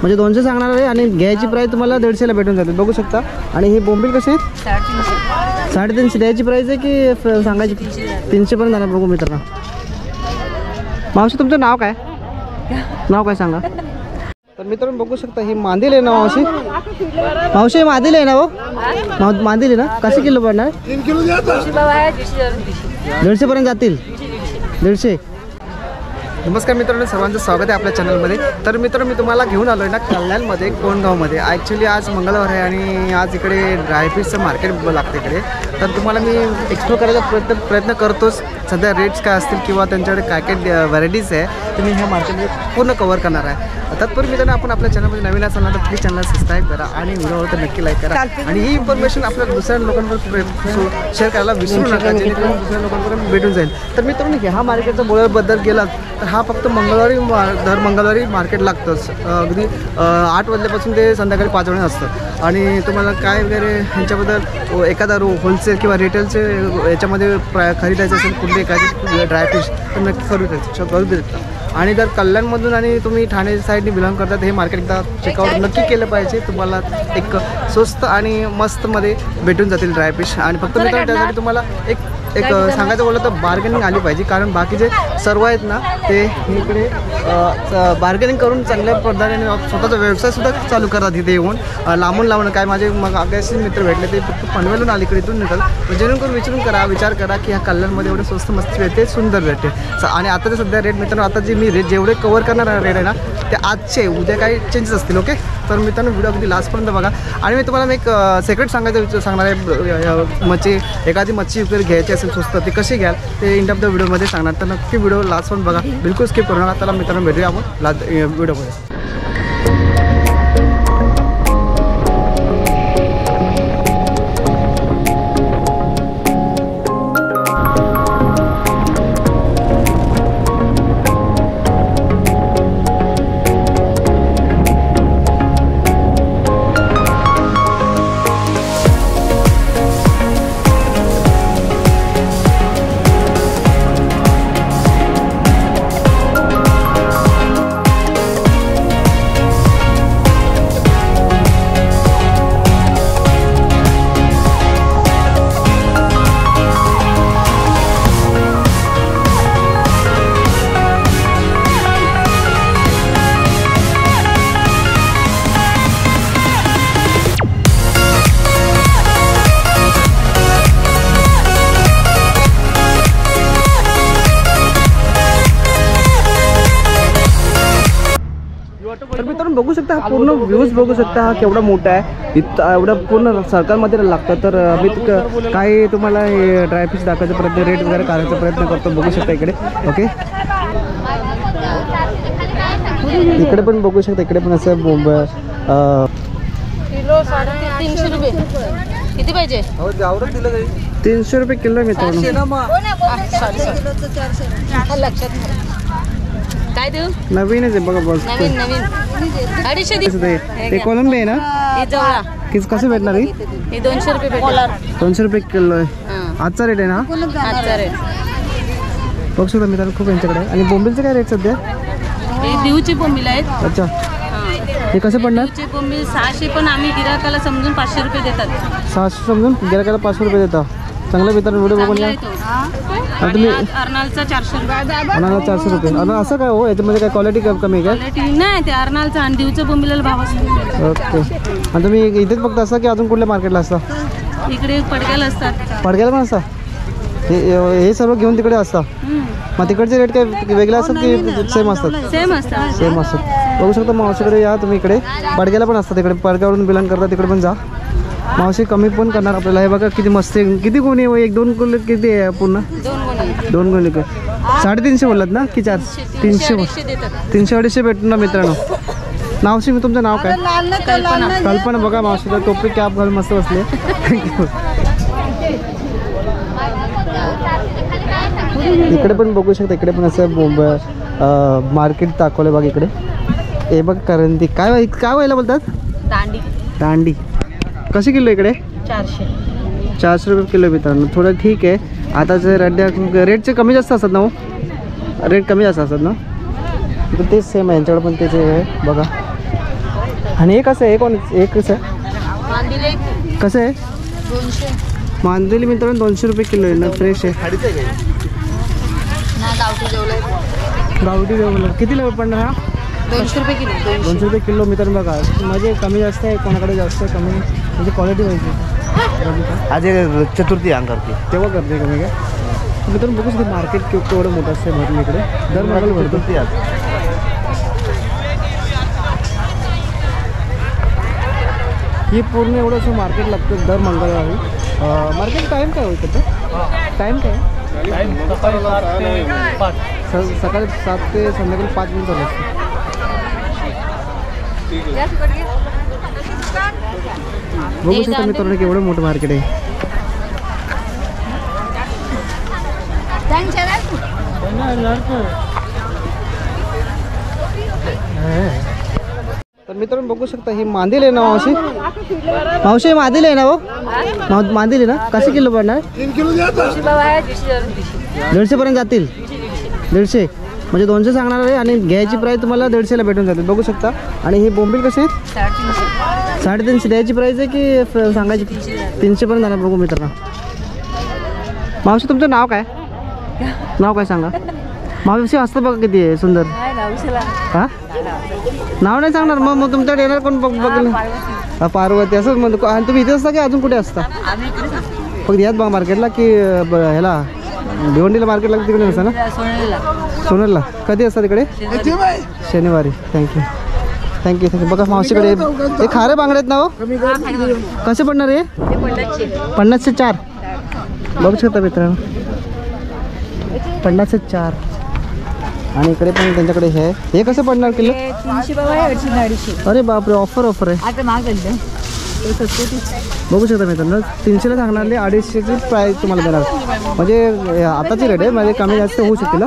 म्हणजे 200 सांगणार आहे आणि घ्यायची प्राईस तुम्हाला 150ला भेटून जाते, बघू शकता. आणि हे बोंबील कसे आहेत? 350 द्यायची प्राईस आहे की सांगायची? 300 पर्यंत जाणार. बघू मित्रांनो. मावशी तुमचं नाव काय? नाव काय सांगा. तर मित्रांनो बघू शकता ही मांदेल आहे ना मावशी? मावशी मांदेल आहे ना हो? मांदेल आहे ना? कसे किलो पडणार? 3 किलो द्या. 150 पर्यंत जातील. 150. नमस्कार मित्रांनो, सर्वांचं स्वागत आहे आपल्या चॅनलमध्ये. तर मित्रांनो मी तुम्हाला घेऊन आलो आहे ना कल्याणमध्ये, कोंडगावमध्ये. ॲक्च्युली आज मंगळवार आहे आणि आज इकडे ड्रायफिशचं मार्केट लागतं इकडे. तर तुम्हाला मी एक्सप्लोर करायचा प्रयत्न करतोच. सध्या रेट्स काय असतील किंवा त्यांच्याकडे काय काय व्हरायटीज आहे ते मी ह्या मार्केटमध्ये पूर्ण कवर करणार आहे. तत्पूर्वी मित्रांनो आपण आपल्या चॅनलमध्ये नवीन असाल ना तर प्लीज चॅनल सबस्क्राईब करा आणि व्हिडिओवर तर नक्की लाईक करा. आणि ही इन्फॉर्मेशन आपल्या दुसऱ्या लोकांपर्यंत शेअर करायला विसरू नका, जेणेकरून दुसऱ्या लोकांपर्यंत भेटून जाईल. तर मित्रांनो ह्या मार्केटचा बोलाबद्दल गेलात तर हा फक्त दर मंगळवारी मार्केट लागतंच. अगदी 8 वाजल्यापासून ते संध्याकाळी 5 वाजता असतं. आणि तुम्हाला काय वगैरे ह्यांच्याबद्दल एखादा होलसेल किंवा रिटेलचे याच्यामध्ये खरेदायचं असेल कुठली एखादी ड्रायफिश तर नक्की करू देतात. आणि जर कल्याणमधून आणि तुम्ही ठाणे साईडने बिलॉंग करता तर हे मार्केट एकदा चेकआउट नक्की केलं पाहिजे. तुम्हाला एक स्वस्त आणि मस्तमध्ये भेटून जातील ड्रायफिश. आणि फक्त मित्रांनो त्यासाठी तुम्हाला एक सांगायचं बोललं तर बार्गेनिंग आली पाहिजे, कारण बाकीचे सर्व आहेत ना ते इकडे बार्गेनिंग करून चांगल्या पद्धतीने स्वतःचा व्यवसायसुद्धा चालू करतात. इथे येऊन लांबून काय माझे मग अगदी मित्र भेटले ते फक्त पनवेलून आले इकडे इथून निघाल. जेणेकरून विचार करा की ह्या कल्याणमध्ये एवढे स्वस्त मस्त भेटते, सुंदर भेटते. आणि आता ते सध्या रेट मित्रांनो आता जे मी रेट जेवढे कवर करणार रेट आहे ना ते आजचे उद्या काही चेंजेस असतील. ओके, तर मित्रांनो व्हिडिओ अगदी लास्टपर्यंत बघा. आणि मी तुम्हाला एक सेक्रेट सांगणार आहे. एखादी मच्छी वगैरे घ्यायची असेल स्वस्त ते कशी घ्याल ते एंड ऑफ द व्हिडिओमध्ये सांगणार. तर नक्की व्हिडिओ लास्टपर्यंत बघा, बिलकुल स्किप करू नका. त्याला मित्रांनो भेटूया आपण लास्ट व्हिडिओमध्ये. तर मित्रांनो बघू शकता हा पूर्ण व्ह्यूज बघू शकता हा केवढा मोठा आहे. इथं एवढं पूर्ण सर्कलमध्ये लागतं. तर मी काही तुम्हाला हे ड्रायफिश दाखवायचा प्रयत्न रेट वगैरे काढायचा प्रयत्न करतो. बघू शकता इकडे. ओके, इकडे पण बघू शकता. इकडे पण असं बोंब किलो 350 रुपये. किती पाहिजे? 300 रुपये किलो मित्रांनो. लक्षात काय देऊ? नवीनच आहे बघा. बस नवीन 250 ते कोलंबी आहे ना? हे जवळा कसं भेटणार ही? हे 200 रुपये भेटणार. 200 रुपये किलो आहे. आजचा रेट आहे ना? आजचा रेट बघू शकता मित्रांनो खूप यांच्याकडे. आणि बोंबीलचं काय रेट सध्या? हे दिवची बोंबील आहेत. अच्छा, हे कसं पडणार? दिवची बोंबील 600, पण आम्ही गिराकाला समजून 500 रुपये देतात. 600 समजून गिराकाला 500 रुपये देतात. चांगल्या मित्रांनो व्हिडिओ बघून या. तुम्ही अर्नालचा 400 रुपये. अर्नाला 400 रुपये. आणि असं काय हो याच्यामध्ये काय क्वालिटी कमी आहे का? क्वालिटी नाही, ते अर्नालचा आणि दिवचं बोंबिलाला भाव असतो. ओके. आणि तुम्ही इथेच फक्त असता की अजून कुठल्या मार्केटला असता? इकडे पडग्याला असतात. पडग्याला पण असता? हे सर्व घेऊन तिकडे असता? मग तिकडचे रेट काय वेगळे असतात की सेम असतात? सेम असतात. सेम असतात. बघू शकता मावशीकडे या तुम्ही. इकडे पडग्याला पण असतात. तिकडे पडग्यावरून बिलॉंग करता तिकडे पण जा. मावशी कमी पण करणार आपल्याला. हे बघा किती मस्त आहे. किती कोणी 1-2 किलो किती आहे पूर्ण? 2 गुणी 350 बोललात ना की 400? 300-250 भेटून ना मित्रांनो. मावशी मी तुमचं नाव काय? कल्पना. बघा मावशीला टोपी कॅप घालून मस्त बसले. इकडे पण बघू शकता. इकडे पण असं मार्केट दाखवलं बघा इकडे. हे बघ करंदी काय व्हायला बोलतात? दांडी. कशी किलो इकडे? 400 रुपये किलो मित्रांनो. थोडं ठीक आहे. आता जे रेटचे कमी जास्त असतात ना हो? रेट कमी जास्त असतात ना? तेच सेम आहे यांच्याकडे पण तेच आहे बघा. आणि हे कसं आहे कोण एक कसं आहे मांदिले कसं आहे 200 मांदेली मित्रांनो 200 रुपये किलो आहे ना फ्रेश आहे ना गावठी जेवलं गावठी जेवलं कितीला पडणार हा 200 रुपये किलो 200 रुपये किलो मित्रांनो बघा म्हणजे कमी जास्त आहे कोणाकडे जास्त आहे कमी म्हणजे क्वालिटी पाहिजे आज चतुर्थी अंग करते तेव्हा करते कमी काय मित्रांनो बघू शकतो मार्केट केवढं मोठं असते भरलं इकडे दर मंगळ भरतो चतुर्थी आज ही पूर्ण एवढं असं मार्केट लागतं दर मंगळवारी मार्केट टाईम काय होईल त्याचं टाईम काय सकाळी 7 ते संध्याकाळी 5 मिनिट चालू असते बघू शकतो मित्रांनो केवढं मोठं मार्केट आहे तर मित्रांनो बघू शकता ही मांदिल आहे ना मावशी मावशी मांदिल आहे ना हो मांदिल आहे ना कसे किलो पडणार 150 पर्यंत जातील 150 म्हणजे 200 सांगणार आहे आणि घ्यायची प्राईस तुम्हाला 150ला भेटून जाते बघू शकता आणि हे बोंबील कसे आहेत 350 द्यायची प्राईस आहे की सांगायची 300 पर्यंत जाणार बघू मित्रांनो मावशी तुमचं नाव काय सांगा मावशी असतं बघा किती आहे सुंदर हां नाव नाही सांगणार मग तुमच्याकडे येणार कोण बघलं पार्वती असं म्हणतो आणि तुम्ही इथे असता की अजून कुठे असता फक्त याच मार्केटला की ह्याला भिवंडीला मार्केटला तिकडे नसतं ना सोनेरला कधी असता तिकडे शनिवारी थँक्यू बघा मावशीकडे हे खारे बांगडे आहेत ना हो कसे पडणार हे 50 चे 4 बघू शकता मित्रांनो 50 चे 4 आणि इकडे पण त्यांच्याकडे हे कसं पडणार किलो 300 अरे बापरे ऑफर आहे बघू शकता मित्रांनो 300ला सांगणारे 250ची प्राईस तुम्हाला देणार म्हणजे आताची रेट आहे म्हणजे कमी जास्त होऊ शकतील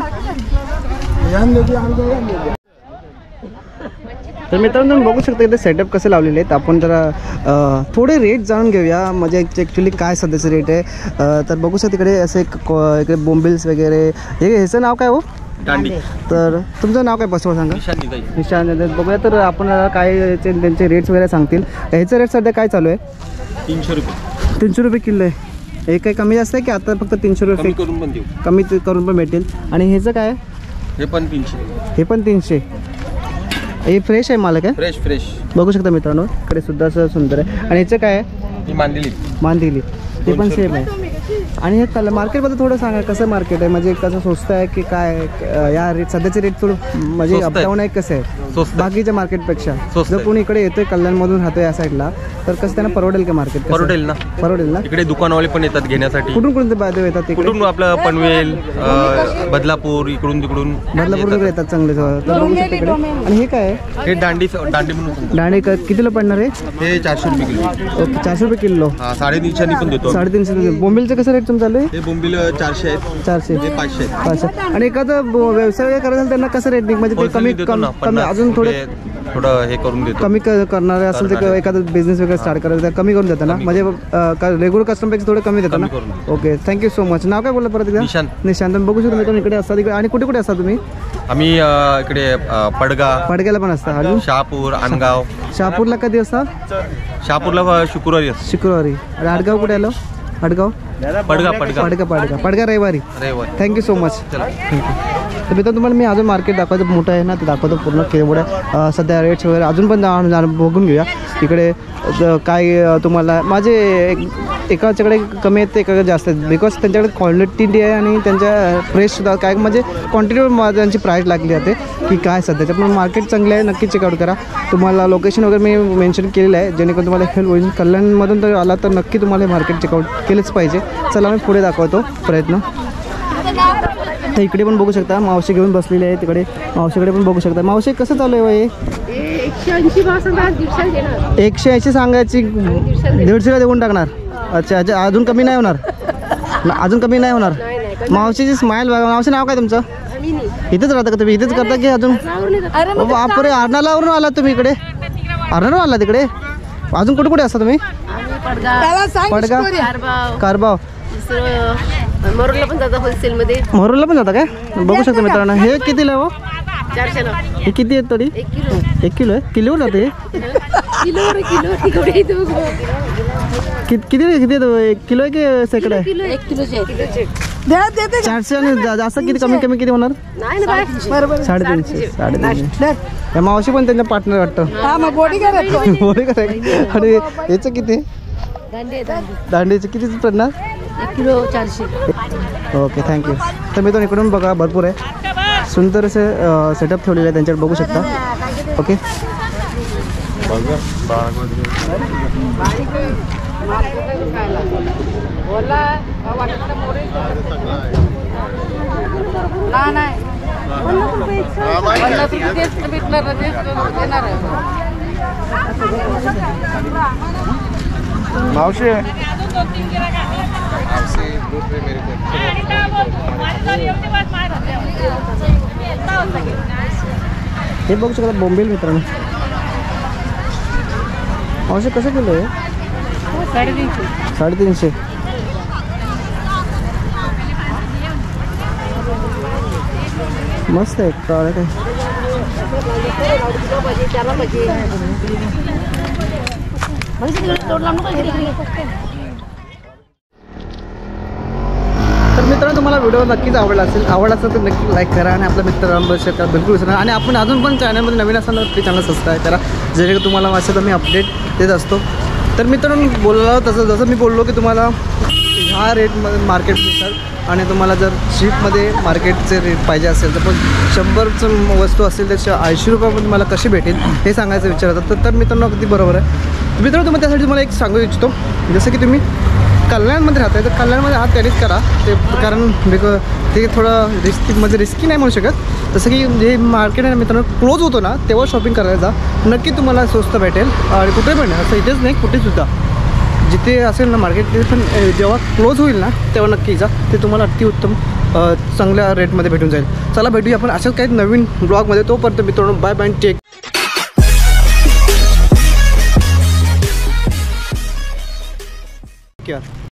तर मित्रांनो तुम्ही बघू शकता इथे सेटअप कसे लावलेले आहेत आपण जरा थोडे रेट जाणून घेऊया म्हणजे ॲक्च्युली काय सध्याचं रेट आहे तर बघू शकता इकडे असे इकडे बोंबिल्स वगैरे ह्याचं नाव काय हो दांडी तर तुमचं नाव काय बसवा सांगा निशान बघूया तर आपण काय त्यांचे रेट्स वगैरे सांगतील ह्याचं रेट सध्या काय चालू आहे 300 रुपये किलो आहे हे काही कमी जास्त आहे की आता फक्त 300 रुपये कमी करून पण भेटेल आणि ह्याचं काय हे पण 300 हे फ्रेश आहे मालक आहे फ्रेश बघू शकता मित्रांनो इकडे सुद्धा असं सुंदर आहे आणि ह्याचं काय आहे मांदिली ते पण सेम आहे आणि हे त्याला मार्केटमध्ये थोडं सांगा कसं मार्केट आहे म्हणजे कसं स्वस्त आहे की काय या रेट सध्याचे रेट थोडं म्हणजे अपडाऊन आहे कसं आहे बाकीच्या मार्केटपेक्षा जर कोणी इकडे येतोय कल्याणमधून राहतोय या साईडला तर कसं त्यांना परवडेल का मार्केट परवडेल ना इकडे दुकानवाले पण येतात घेण्यासाठी कुठून ते बाजू येतात कुठून आपलं पनवेल बदलापूर इकडून तिकडून बदलापूर येतात चांगले तर बघू शकता इकडे आणि हे काय आहे हे दांडी म्हणून दांडी कितीला पडणार आहे हे 400 रुपये किलो ओके 400 रुपये किलो 350 पण देतो 350 बोंबिलचं कसं रेट तुमचं चालू आहे हे बोंबील 400 आहेत 400 हे 500 500 आणि एखादा व्यवसाय वगैरे करायचा त्यांना कसं रेट म्हणजे ते कमी अजून थोडं हे करून देतो कमी करणारे असेल तर एखादा बिझनेस वगैरे स्टार्ट करायचं कमी करून देतात ना म्हणजे रेग्युलर कस्टमरपेक्षा थोडं कमी देतात ना ओके थँक्यू सो मच नाव काय बोललं परत एकदा निशांत बघू शकतो मी इकडे असतात इकडे आणि कुठे असता तुम्ही आम्ही इकडे पडग्याला पण असता अजून शहापूर अनगाव शहापूरला कधी असता शहापूरला शुक्रवारी आणि आडगाव कुठे आलो आडगाव पडगा रविवारी थँक्यू सो मच थँक्यू तर मित्रांनो तुम्हाला मी अजून मार्केट दाखवायचं मोठं आहे ना ते दाखवतो पूर्ण केवढ्या सध्या रेट्स वगैरे अजून पण बघून घेऊया इकडे काय तुम्हाला माझे एकाच्याकडे कमी आहेत एकाकडे जास्त आहेत बिकॉज त्यांच्याकडे क्वालिटी आहे आणि त्यांच्या फ्रेशसुद्धा काय म्हणजे क्वांटिटीवर त्यांची प्राईस लागली जाते की काय सध्याच्या पण मार्केट चांगलं आहे नक्की चेकआउट करा तुम्हाला लोकेशन वगैरे मी मेन्शन केलेलं आहे जेणेकरून तुम्हाला हेल्प होईल कल्याणमधून जर आला तर नक्की तुम्हाला मार्केट चेकआउट केलंच पाहिजे चला मी पुढे दाखवतो प्रयत्न तर इकडे पण बघू शकता मावशी घेऊन बसलेली आहे तिकडे मावशीकडे पण बघू शकता मावशी कसं चालू आहे हे 180 सांगायची 150ला देऊन टाकणार अच्छा अजून कमी नाही होणार मावशीची स्माईल बघा मावशी नाव काय तुमचं इथेच राहता का तुम्ही इथेच करता की अजून बापरे अर्नालावरून आला तुम्ही इकडे अर्नाला आला तिकडे अजून कुठे असता तुम्ही पडगा कारबाव मरूरला पण जाता होलसेलमध्ये काय बघू शकता मित्रांनो हे कितीला हो हे किती आहेत तरी? 1 किलो आहे. किलोवर जाते किती येतं? 1 किलो आहे की सेकडा आहे? 400 आणि जास्त किती कमी कमी किती होणार? 350. या मावशी पण त्यांच्या पार्टनर वाटतं. बोडी करायचं. आणि याचं किती? दांडीचं किती पडणार? 1 किलो 400. Okay thank you. तर मी तो इकडून बघा भरपूर आहे, सुंदर असे सेटअप ठेवलेले आहे त्यांच्याकडे बघू शकता. ओके मावशी हे बघू शकता बोंबील मित्रांनो. मावशी कसं किलो आहे? 350. मस्त आहे. काळ काय तर मित्रांनो तुम्हाला व्हिडिओ नक्कीच आवडला असेल तर नक्की लाईक करा आणि आपल्या मित्रांबरोबर शेअर करा बिलकुल विसरा. आणि आपण अजून पण चॅनलमध्ये नवीन असाल तर चॅनल सबस्क्राईब करा, जेणेकरून तुम्हाला असं मी अपडेट देत असतो. तर मित्रांनो बोललो जसं मी बोललो की तुम्हाला ह्या रेटमध्ये मार्केट मिळतात आणि तुम्हाला जर चीपमध्ये मार्केटचे रेट पाहिजे असेल तर पण 100चं वस्तू असेल तर 80 रुपयामध्ये तुम्हाला कशी भेटेल हे सांगायचं विचार होतं. तर मित्रांनो अगदी बरोबर आहे. मित्रांनो तुम्हाला त्यासाठी तुम्हाला एक सांगू इच्छितो, जसं की तुम्ही कल्याणमध्ये राहताय तर कल्याणमध्ये हा कॅरीच करा ते, कारण ते थोडं रिस्की नाही म्हणू शकत. जसं की जे मार्केट आहे मित्रांनो क्लोज होतो ना तेव्हा शॉपिंग करायचा, नक्की तुम्हाला स्वस्त भेटेल. आणि कुठे पण असं इथेच नाही कुठेसुद्धा जिथे असेल ना मार्केट तिथे पण जेव्हा क्लोज होईल ना तेव्हा नक्की जा, ते तुम्हाला अतिउत्तम चांगल्या रेटमध्ये भेटून जाईल. चला भेटूया आपण अशाच काही नवीन ब्लॉगमध्ये. तोपर्यंत मित्रांनो बाय बाय टेक केअर.